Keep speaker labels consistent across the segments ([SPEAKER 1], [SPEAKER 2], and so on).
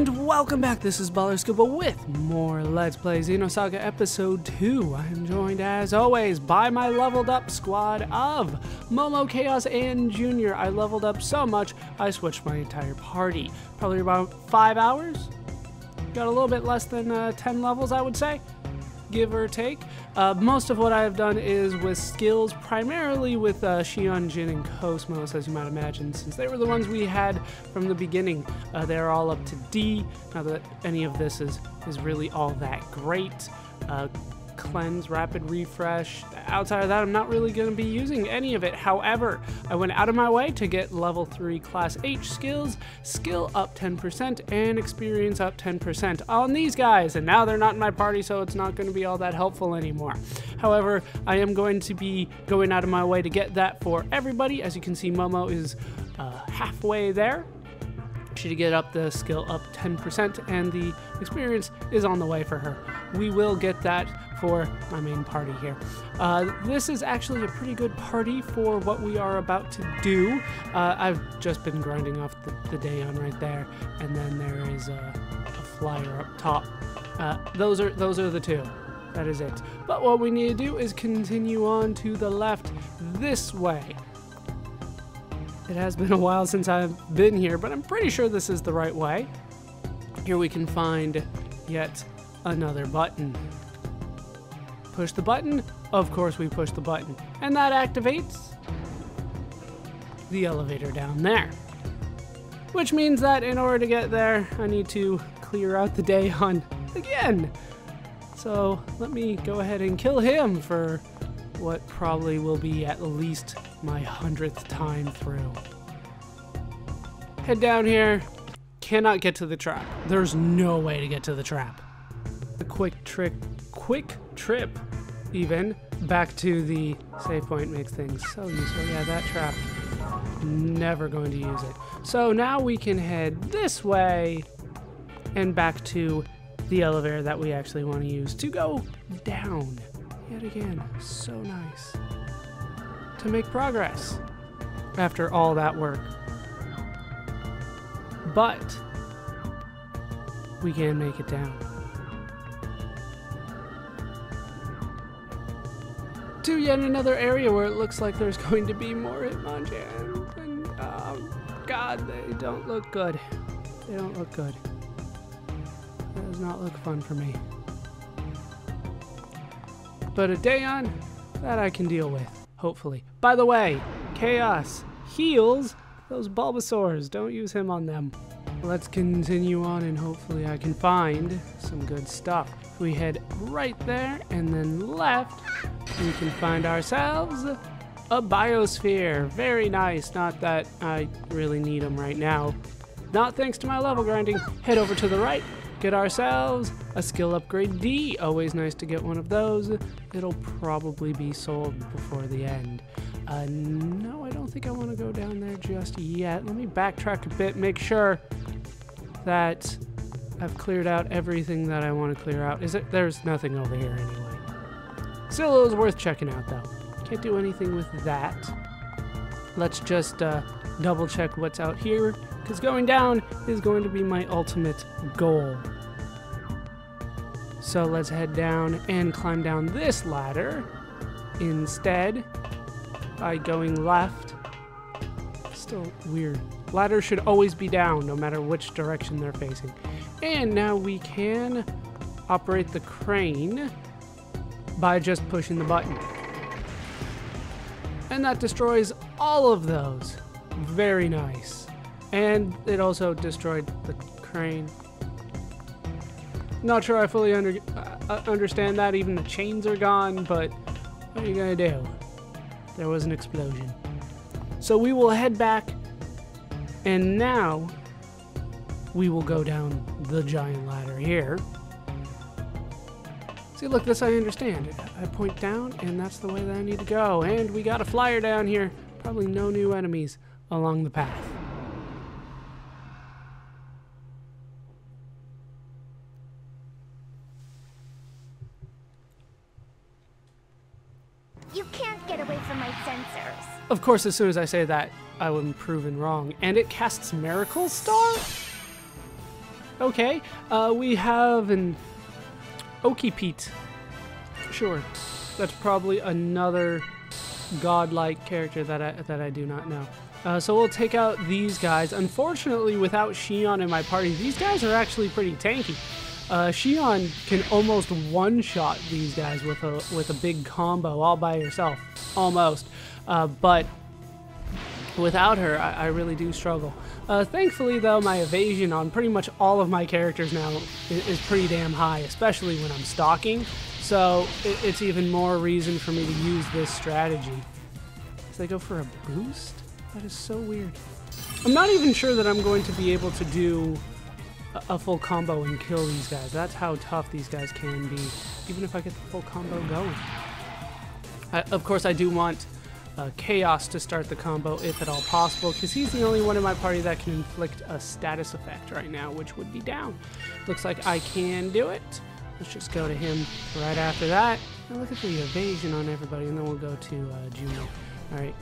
[SPEAKER 1] And welcome back, this is Ballerscuba with more Let's Play Xenosaga Episode 2. I am joined, as always, by my leveled up squad of Momo, Chaos, and Junior. I leveled up so much, I switched my entire party. Probably about 5 hours? Got a little bit less than 10 levels, I would say, give or take. Most of what I have done is with skills, primarily with Xion, Jin, and Cosmos, as you might imagine, since they were the ones we had from the beginning. They're all up to D. Not that any of this is really all that great. Cleanse, rapid refresh. Outside of that, I'm not really going to be using any of it. However, I went out of my way to get level 3 class H skills, skill up 10%, and experience up 10% on these guys. And now they're not in my party, so it's not going to be all that helpful anymore. However, I am going to be going out of my way to get that for everybody. As you can see, Momo is halfway there. She get up the skill up 10%, and the experience is on the way for her. We will get that for my main party here. This is actually a pretty good party for what we are about to do. I've just been grinding off the Daeon right there, and then there is a flyer up top. Those are the two. That is it. But what we need to do is continue on to the left this way. It has been a while since I've been here, but I'm pretty sure this is the right way. Here we can find yet another button. Push the button. Of course we push the button. And that activates the elevator down there. Which means that in order to get there, I need to clear out the Daeon again. So let me go ahead and kill him for what probably will be at least my 100th time through. Head down here. Cannot get to the trap. There's no way to get to the trap. The quick trip even back to the save point makes things so useful. Yeah, that trap, never going to use it. So now we can head this way and back to the elevator that we actually want to use to go down. Yet again, so nice to make progress after all that work. But we can make it down to yet another area where it looks like there's going to be more Hitmonchan, and God, they don't look good. They don't look good. That does not look fun for me. But a Daeon, that I can deal with, hopefully. By the way, Chaos heals those Bulbasaurs. Don't use him on them. Let's continue on, and hopefully I can find some good stuff. If we head right there and then left, we can find ourselves a Biosphere. Very nice. Not that I really need them right now. Not thanks to my level grinding. Head over to the right. Get ourselves a skill upgrade D. Always nice to get one of those. It'll probably be sold before the end. No, I don't think I want to go down there just yet. Let me backtrack a bit, make sure that I've cleared out everything that I want to clear out. There's nothing over here anyway. Still, it was worth checking out though. Can't do anything with that. Let's just double check what's out here, because going down is going to be my ultimate goal. So let's head down and climb down this ladder instead by going left. Still weird. Ladders should always be down no matter which direction they're facing. And now we can operate the crane by just pushing the button. And that destroys all of those. Very nice. And it also destroyed the crane. Not sure I fully understand that. Even the chains are gone, but what are you gonna do? There was an explosion. So we will head back, and now we will go down the giant ladder here. See, look, this I understand. I point down, and that's the way that I need to go. And we got a flyer down here. Probably no new enemies along the path.
[SPEAKER 2] You can't get away from my sensors.
[SPEAKER 1] Of course, as soon as I say that, I would be proven wrong. And it casts Miracle Star? Okay, we have an Okipete. Sure, that's probably another godlike character that I do not know. So we'll take out these guys. Unfortunately, without Xion in my party, these guys are actually pretty tanky. Xion can almost one-shot these guys with a big combo all by herself, almost. But without her, I really do struggle. Thankfully, though, my evasion on pretty much all of my characters now is pretty damn high, especially when I'm stalking. So it's even more reason for me to use this strategy. So they go for a boost? That is so weird. I'm not even sure that I'm going to be able to do a full combo and kill these guys. That's how tough these guys can be, even if I get the full combo going. Of course, I do want Chaos to start the combo if at all possible, because he's the only one in my party that can inflict a status effect right now, which would be down. Looks like I can do it. Let's just go to him right after that. Now look at the evasion on everybody, and then we'll go to Junior. Alright.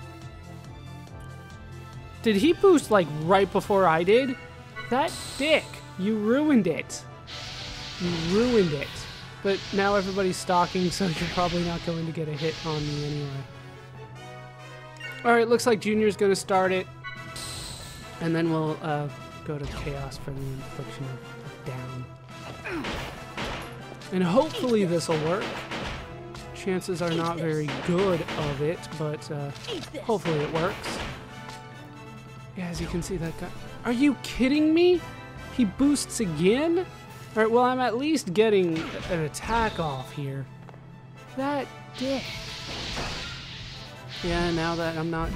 [SPEAKER 1] Did he boost like right before I did? That dick! You ruined it! You ruined it. But now everybody's stalking, so you're probably not going to get a hit on me anyway. Alright, looks like Junior's gonna start it. And then we'll go to Chaos for the infliction of down. And hopefully this'll work. Chances are not very good of it, but hopefully it works. Yeah, as you can see, that guy... Are you kidding me? He boosts again? Alright, well, I'm at least getting an attack off here. That dick. Yeah, now that I'm not...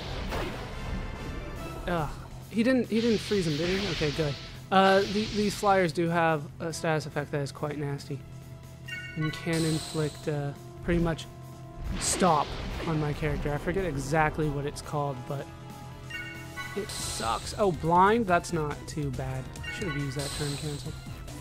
[SPEAKER 1] Ugh. He didn't freeze him, did he? Okay, good. These flyers do have a status effect that is quite nasty. And can inflict pretty much stop on my character. I forget exactly what it's called, but it sucks. Oh, blind? That's not too bad. Should have used that turn cancel.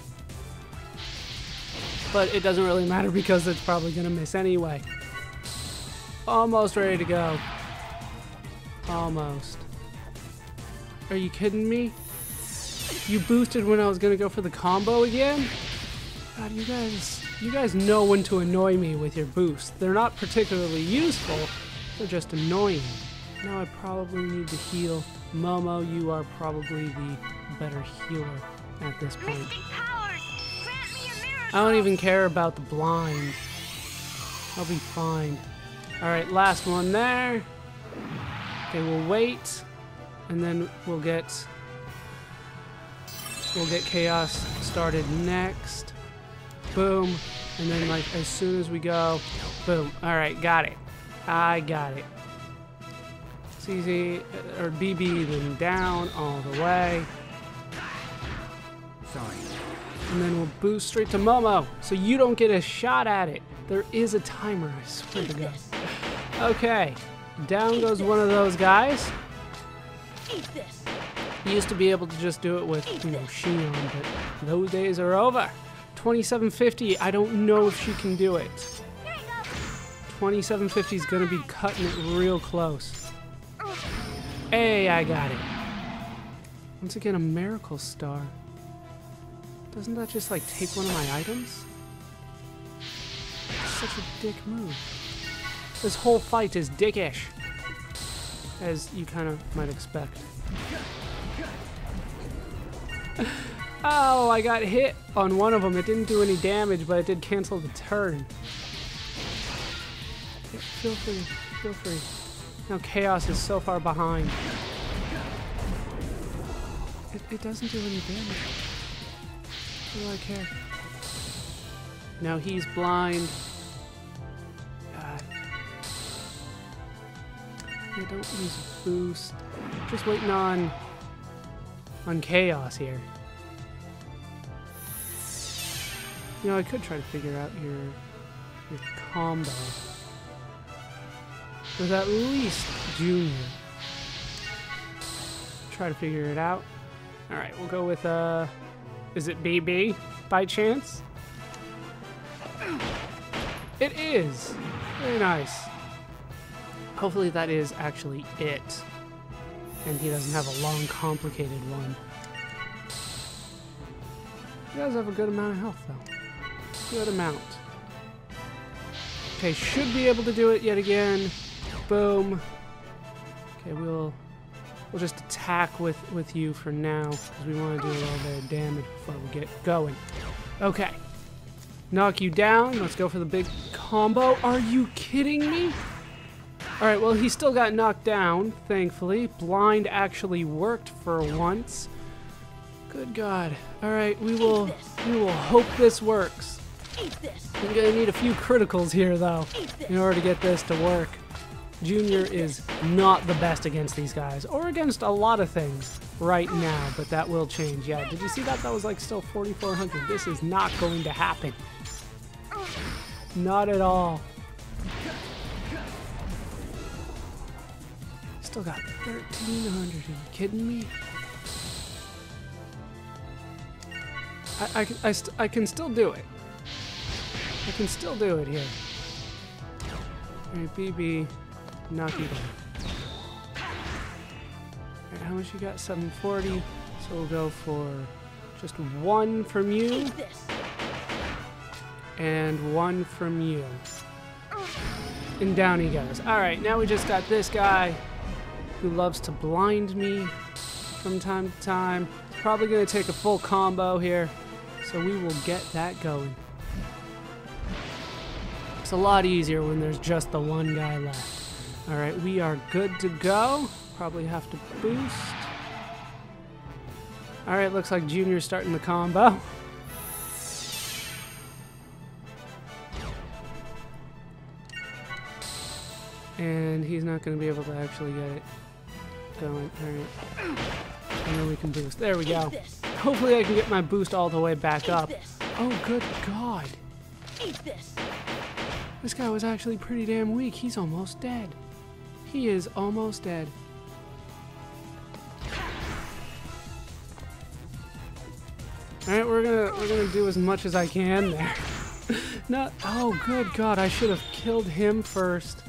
[SPEAKER 1] But it doesn't really matter because it's probably going to miss anyway. Almost ready to go. Almost. Are you kidding me? You boosted when I was going to go for the combo again? God, you guys know when to annoy me with your boosts. They're not particularly useful, they're just annoying. Now I probably need to heal. Momo, you are probably the better healer at this point. I don't even care about the blind. I'll be fine. Alright, last one there. Okay, we'll wait. And then we'll get Chaos started next. Boom. And then like as soon as we go, boom. Alright, got it. I got it. CZ or BB then down all the way.
[SPEAKER 3] Sorry.
[SPEAKER 1] And then we'll boost straight to Momo, so you don't get a shot at it. There is a timer, I swear to God. Okay, down goes one of those guys. Used to be able to just do it with, Xion, but those days are over. 2750, I don't know if she can do it. 2750 is gonna be cutting it real close. Hey, I got it. Once again, a miracle star. Doesn't that just like take one of my items? Such a dick move. This whole fight is dickish, as you kind of might expect. Oh, I got hit on one of them. It didn't do any damage, but it did cancel the turn. Yeah, feel free, feel free. Now Chaos is so far behind. It doesn't do any damage. What do I care? Now he's blind. God. Yeah, don't use a boost. Just waiting on Chaos here. I could try to figure out your combo with at least Junior. Try to figure it out. All right, we'll go with is it BB by chance? It is. Very nice. Hopefully that is actually it. And he doesn't have a long, complicated one. He does have a good amount of health, though. Good amount. Okay, should be able to do it yet again. Boom. Okay, we'll just attack with you for now, because we want to do a little bit of damage before we get going. Okay. Knock you down. Let's go for the big combo. Are you kidding me? Alright, well, he still got knocked down, thankfully. Blind actually worked for once. Good God. Alright, we will hope this works. I'm gonna need a few criticals here, though, in order to get this to work. Junior is not the best against these guys, or against a lot of things right now, but that will change. Yeah, did you see that? That was like still 4,400. This is not going to happen. Not at all. Still got 1,300. Are you kidding me? I can still do it. I can still do it here. Alright, BB, knock you down. Alright, how much you got? 740. So we'll go for just one from you. And one from you. And down he goes. Alright, now we just got this guy who loves to blind me from time to time. He's probably going to take a full combo here. So we will get that going. It's a lot easier when there's just the one guy left. Alright, we are good to go. Probably have to boost. Alright, looks like Junior's starting the combo. And he's not going to be able to actually get it going. Alright. And then we can boost. There we go. Hopefully I can get my boost all the way back up. Oh, good God. This guy was actually pretty damn weak. He's almost dead. He is almost dead. Alright, we're gonna do as much as I can there. Not, oh, good God, I should have killed him first.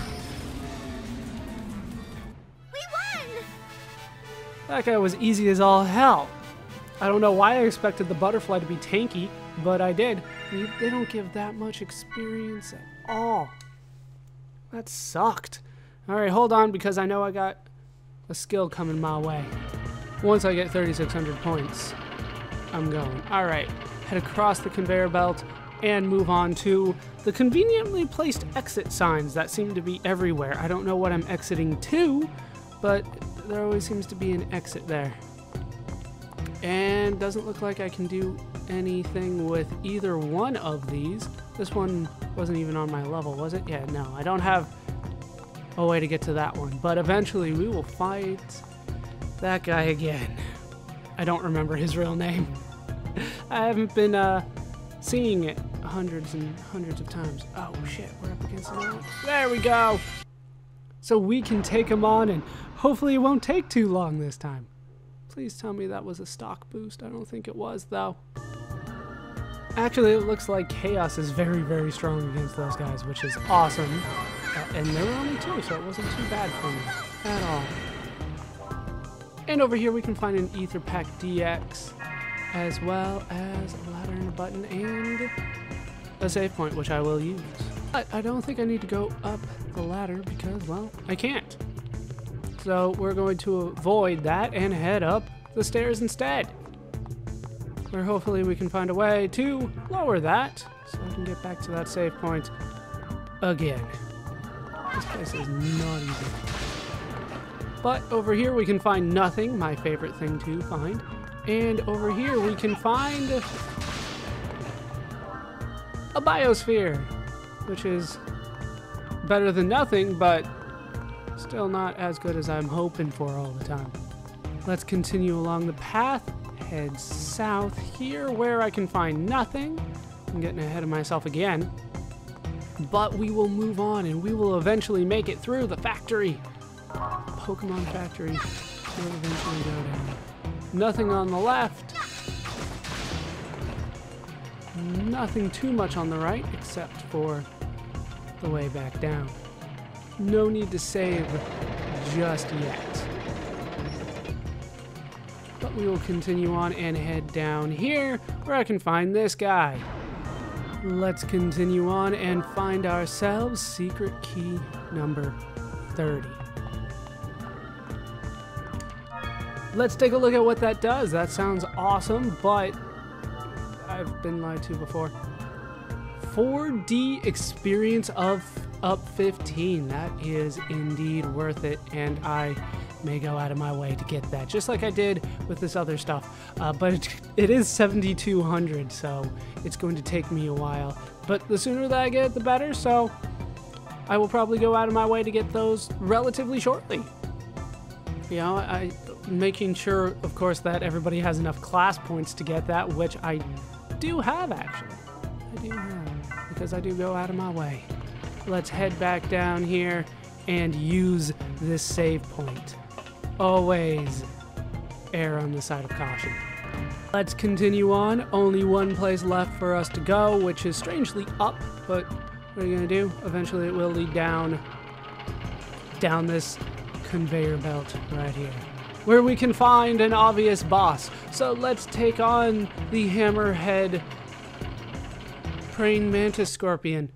[SPEAKER 2] We won!
[SPEAKER 1] That guy was easy as all hell. I don't know why I expected the butterfly to be tanky, but I did. They don't give that much experience at all. That sucked. Alright, hold on, because I know I got a skill coming my way. Once I get 3,600 points, I'm going. Alright, head across the conveyor belt and move on to the conveniently placed exit signs that seem to be everywhere. I don't know what I'm exiting to, but there always seems to be an exit there. And doesn't look like I can do anything with either one of these. This one wasn't even on my level, was it? Yeah, no, I don't have a way to get to that one. But eventually we will fight that guy again. I don't remember his real name. I haven't been seeing it hundreds and hundreds of times. Oh shit, we're up against it. There we go! So we can take him on, and hopefully it won't take too long this time. Please tell me that was a stock boost. I don't think it was, though. Actually, it looks like Chaos is very, very strong against those guys, which is awesome. And there were only two, so it wasn't too bad for me at all. And over here we can find an Ether Pack DX, as well as a ladder and a button, and a save point, which I will use. But I don't think I need to go up the ladder because, well, I can't. So we're going to avoid that and head up the stairs instead, where hopefully we can find a way to lower that so I can get back to that save point again. This place is not easy. But over here we can find nothing, my favorite thing to find. And over here we can find a biosphere, which is better than nothing, but still not as good as I'm hoping for all the time. Let's continue along the path, head south here where I can find nothing. I'm getting ahead of myself again. But we will move on and we will eventually make it through the factory. Pokemon factory will eventually go down. Nothing on the left. Nothing too much on the right except for the way back down. No need to save just yet. But we will continue on and head down here where I can find this guy. Let's continue on and find ourselves secret key number 30. Let's take a look at what that does. That sounds awesome, but I've been lied to before. 4D experience of up 15. That is indeed worth it, and I may go out of my way to get that, just like I did with this other stuff. But it is 7,200, so it's going to take me a while. But the sooner that I get it, the better, so I will probably go out of my way to get those relatively shortly. You know, I'm making sure, of course, that everybody has enough class points to get that, which I do have, actually. I do have, because I do go out of my way. Let's head back down here and use this save point. Always err on the side of caution. Let's continue on. Only one place left for us to go, which is strangely up, but what are you gonna do? Eventually it will lead down this conveyor belt right here, where we can find an obvious boss. So let's take on the hammerhead praying mantis scorpion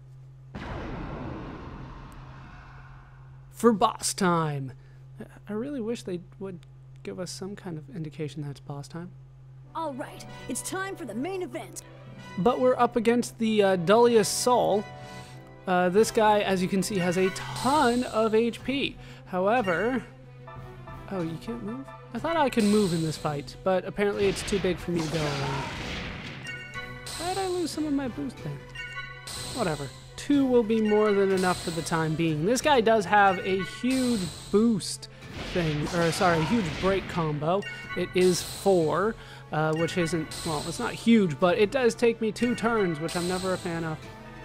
[SPEAKER 1] for boss time. I really wish they would give us some kind of indication that it's boss time.
[SPEAKER 2] All right, it's time for the main event.
[SPEAKER 1] But we're up against the Dullius Soul. This guy, as you can see, has a ton of HP. However, oh, you can't move? I thought I could move in this fight, but apparently it's too big for me to go around. How did I lose some of my boost there? Whatever. 2 will be more than enough for the time being. This guy does have a huge boost thing, or sorry, a huge break combo. It is 4, which isn't, well, it's not huge, but it does take me 2 turns, which I'm never a fan of.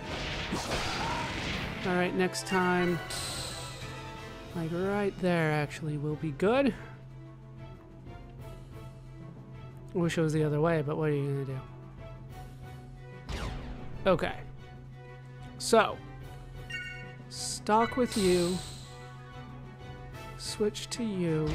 [SPEAKER 1] Alright, next time, like right there actually will be good. I wish it was the other way, but what are you gonna do? Okay. So, stock with you, switch to you.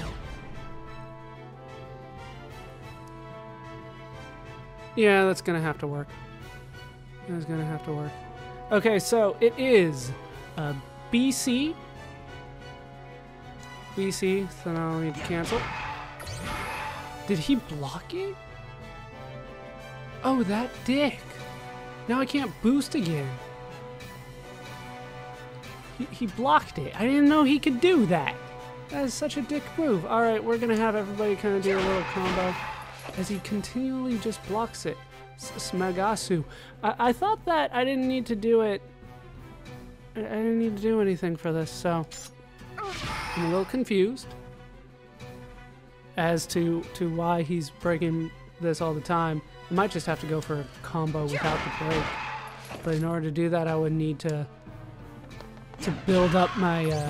[SPEAKER 1] Yeah, that's gonna have to work. That's gonna have to work. Okay, so it is BC. BC, so now we need to cancel. Did he block it? Oh, that dick. Now I can't boost again. He blocked it. I didn't know he could do that. That is such a dick move. Alright, we're gonna have everybody kind of do a little combo as he continually just blocks it. Smagasu. I thought that I didn't need to do it. I didn't need to do anything for this, so I'm a little confused as to why he's breaking this all the time. I might just have to go for a combo without the break. But in order to do that, I would need to build up my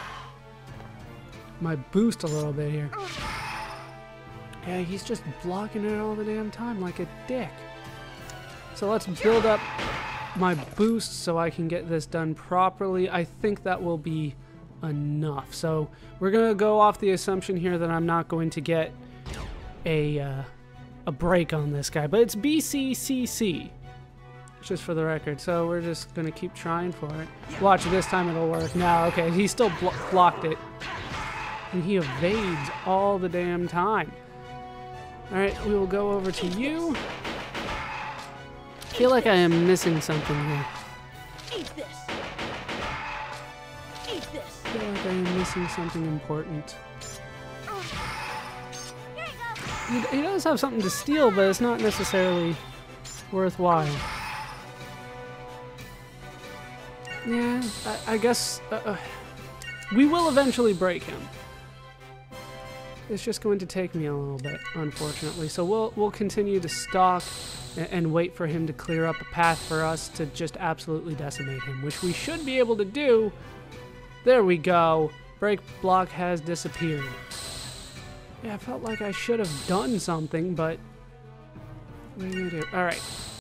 [SPEAKER 1] my boost a little bit here. Yeah, he's just blocking it all the damn time like a dick. So let's build up my boost so I can get this done properly. I think that will be enough. So we're gonna go off the assumption here that I'm not going to get a break on this guy, but it's BCCC. Just for the record, so we're just gonna keep trying for it. Watch, this time it'll work. Now, okay, he still blocked it. And he evades all the damn time. Alright, we will go over to you. I feel like I am missing something here.
[SPEAKER 2] Eat this. Eat this.
[SPEAKER 1] I feel like I am missing something important.
[SPEAKER 2] Here you go.
[SPEAKER 1] He does have something to steal, but it's not necessarily worthwhile. Yeah, I guess we will eventually break him. It's just going to take me a little bit, unfortunately. So we'll continue to stalk and wait for him to clear up a path for us to just absolutely decimate him, which we should be able to do. There we go. Break block has disappeared. Yeah, I felt like I should have done something, but what are you gonna do? All right.